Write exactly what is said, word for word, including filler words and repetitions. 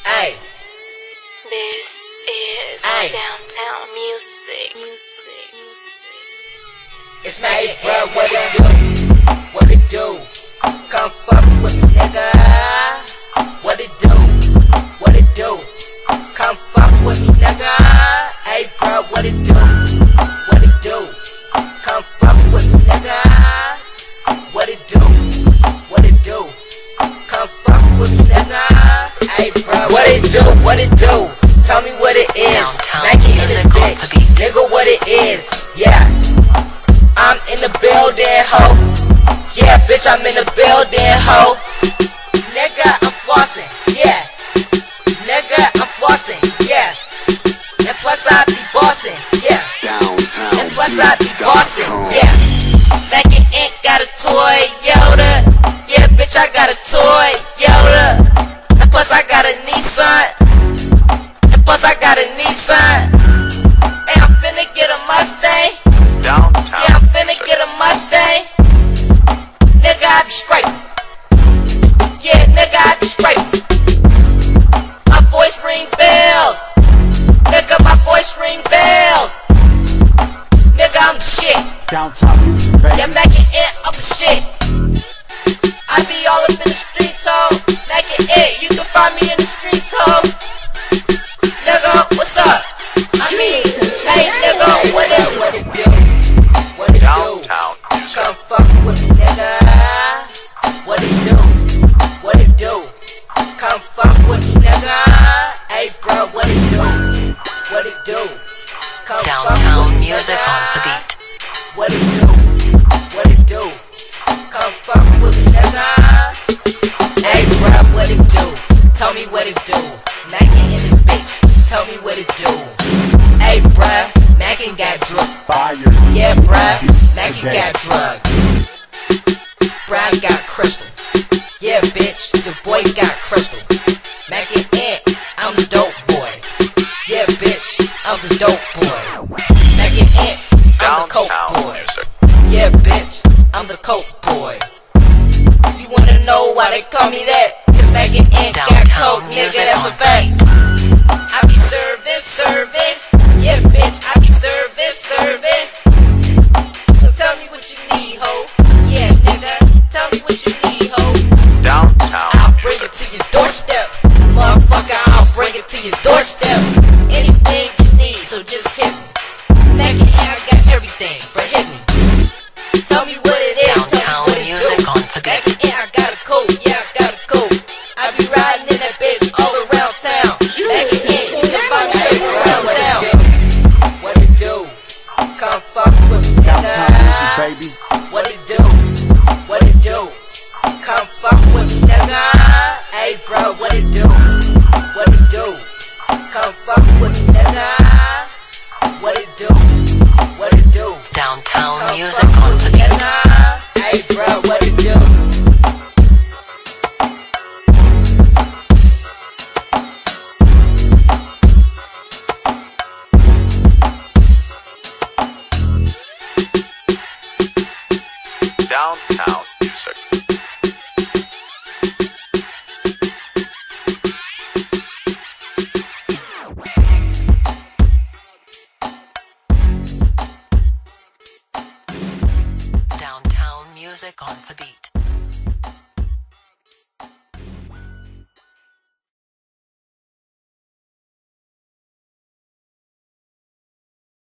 Ay. This is Ay. Downtown Music. It's Maggie, bro. What it do? What it do? Come fuck with me, nigga. What it do? What it do? Come fuck with me, nigga. Hey, bro. What it do? What it do? Come fuck with me, nigga. What it do? What it do? Come fuck with me, nigga. Hey, bro. What it do? What it do? Tell me what it is. Maggie in this bitch. Nigga, what it is? Yeah. I'm in the building, ho. Yeah, bitch, I'm in the building, ho. Nigga, I'm flossing, yeah. Nigga, I'm flossing, yeah. And plus I be bossing, yeah. And plus I be bossing, yeah. Maggie Inc got a toy, Yoda. Yeah, bitch, I got a toy, Yoda. And plus I got a Nissan. And plus I got a Nissan. And I'm finna get a Mustang. Downtown. Yeah, I'm finna get a Mustang. Nigga, I be scraping. Yeah, nigga, I be scraping. My voice ring bells. Nigga, my voice ring bells. Nigga, I'm the shit. Downtown music, baby. Yeah, making it up the shit. I be all up in the streets, ho. Making it, you can find me in the streets, ho. Nigga, what's up? I mean, hey, nigga, what is it? What it do? What it do? Downtown music. Come fuck with me, nigga. What it do? What it do? Come fuck with me, nigga. Hey, bro, what it do? What it do? Come fuck Downtown with me, Music nigga. on the beat. What it do? What it do? Come fuck with me, nigga. Hey, bro, what it do? Tell me what it do. Mackin' in this bitch. Tell me what it do. Hey, bruh, Mackin' got drugs. Fire. Yeah, bruh, Mackin' got drugs. Bruh, I got crystal. Yeah, bitch, your boy got crystal. Mackin' Ant, I'm the dope boy. Yeah, bitch, I'm the dope boy. Mackin' Ant, I'm the coke Downtown boy. music. Yeah, bitch, I'm the coke boy. You wanna know why they call me that? Cause Mackin' Ant got Downtown coke, music nigga, that's a on fact. I be serving, serving. Yeah, bitch, I be serving, serving. So tell me what you need, ho. Yeah, nigga, tell me what you need, ho. Downtown I'll bring it music. to your doorstep. Motherfucker, I'll bring it to your doorstep. Anything you need, so just hit me. Mackin' I got everything, but hit me. Tell me what it is, tell Downtown me what it music do. on the beat. Mackin' I got a coat, yeah, I got a coat. I be riding in that bitch all around town. Mackin' you can find me straight around town. What it do? Come fuck with me, Downtown music, nigga. baby. What it do? What it do? Come fuck